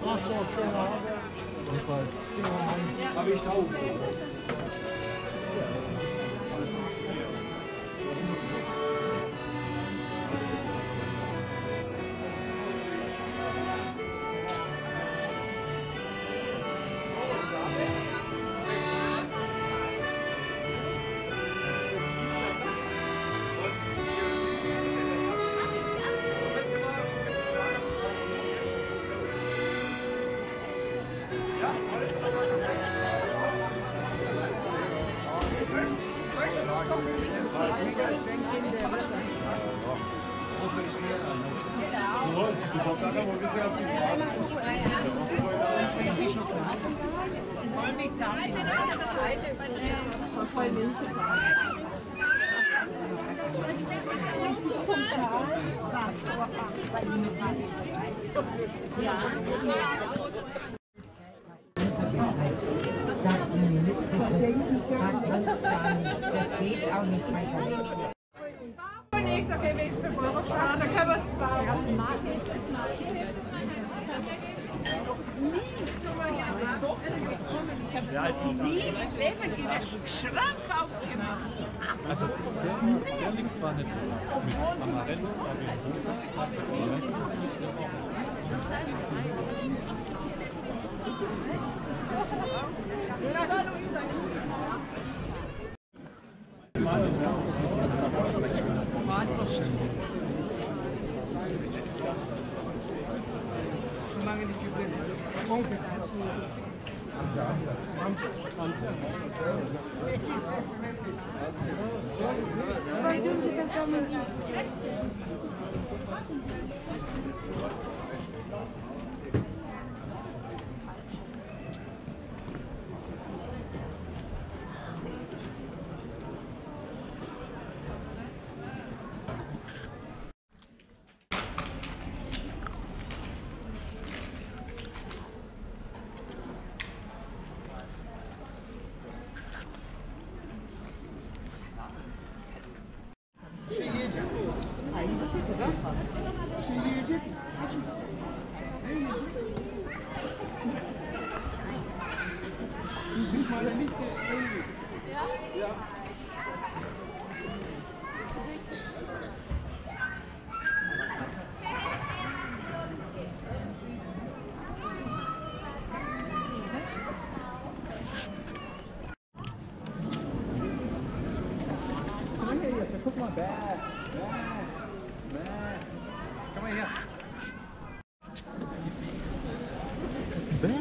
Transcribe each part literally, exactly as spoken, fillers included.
Ach so, schöne Haare. Habe ich auch. Das geht auch nicht weiter. Okay, wenn ich für Euro sparen, dann können wir es sparen. Das mag ich, das mag ich. Ja, ich habe nie Leben diesen Schrank aufgemacht. Also der, der liegt zwar nicht mit Amarant, aber in Schon lange nicht gesehen. Onkel. Şey yiyecek mi? Ha? Şey yiyecek misin? Aç mısın? Ne yiyecek? Bizim mahallemizde en büyük. Ya? Ya. Guck mal, bäh, bäh, bäh. Komm mal her. Bäh.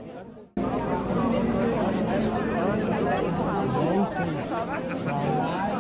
Wow.